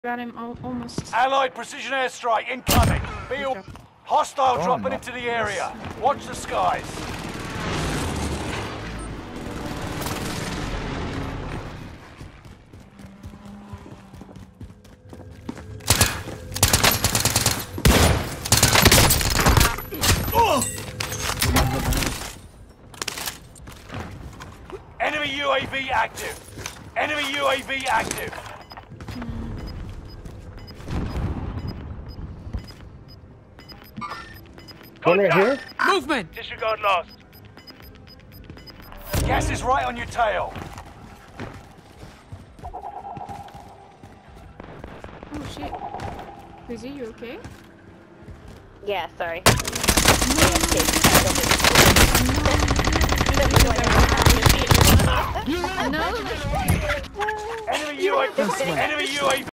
Got him almost. Allied precision airstrike incoming. Hostile dropping into the area. Watch the skies. Enemy UAV active. Enemy UAV active. One right here? Movement! Disregard lost. Gas is right on your tail. Oh shit. Lizzie, you okay? Yeah, sorry. No. Enemy UAV. Enemy UAV.